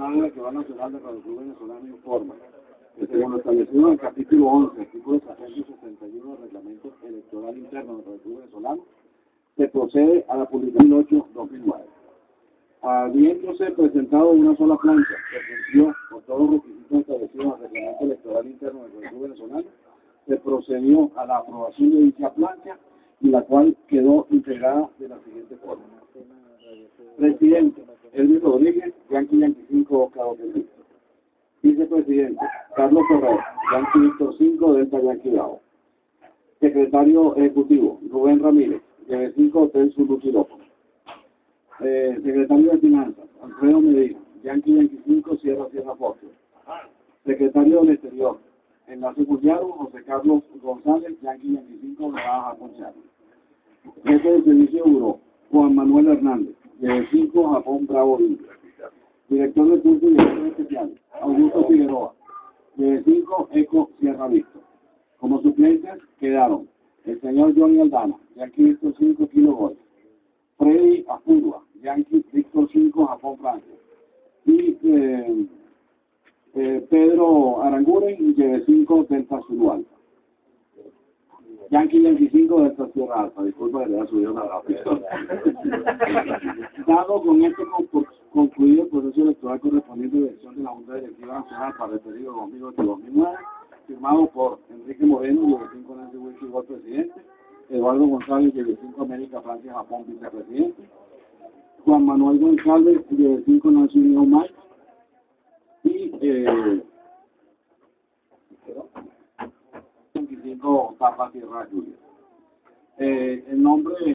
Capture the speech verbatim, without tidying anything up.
Nacional Electoral Nacional de Radio Club Venezolano informa que según lo establecido en el capítulo once, artículo trescientos sesenta y uno del Reglamento Electoral Interno del Radio Club Venezolano, se procede a la publicación ocho de dos mil nueve. Habiéndose presentado una sola plancha que cumplió con todos los requisitos establecidos en el Reglamento Electoral Interno del Radio Club Venezolano, se procedió a la aprobación de dicha plancha, y la cual quedó integrada de la siguiente forma. Presidente, Elvis Rodríguez, Yankee Yankee cinco, Oscar Oquelí. Vicepresidente, Carlos Ferrer, Yankee Víctor cinco, Delta Yankee Bravo. Secretario Ejecutivo, Rubén Ramírez, D cinco, Hotel Zulu Quiropo. Eh, Secretario de Finanzas, Alfredo Medina, Yankee Yankee cinco, Sierra Sierra Fox. Secretario del Exterior, Enlace Mundial, José Carlos González, Yankee Yankee cinco, Nevada Japón Charlie. Jefe de Servicio Buró, Juan Manuel Hernández, de cinco, Japón Bravo India. Director de curso y director especial, Augusto Figueroa, de cinco, Eco Sierra Víctor. Como suplentes quedaron el señor Johnny Aldana, Yankee Víctor cinco, Kilo Golf. Freddy Afurua, Yankee Víctor cinco, Japón Francia. Y eh, eh, Pedro Aranguren, de cinco, Delta Zulu Alfa. Yankee Yankee cinco de esta Sierra Alfa, disculpa que le haya subido la gráfica. Dado con esto concluido el proceso electoral correspondiente a la elección de la Junta Directiva Nacional para el periodo dos mil ocho a dos mil nueve, firmado por Enrique Moreno, de cinco Nancy Wilson, igual presidente, Eduardo González, de cinco América Francia Japón, vicepresidente, Juan Manuel González, de cinco Nancy New Mike, y eh, veinticinco Papa Tierra Julia. Eh, el nombre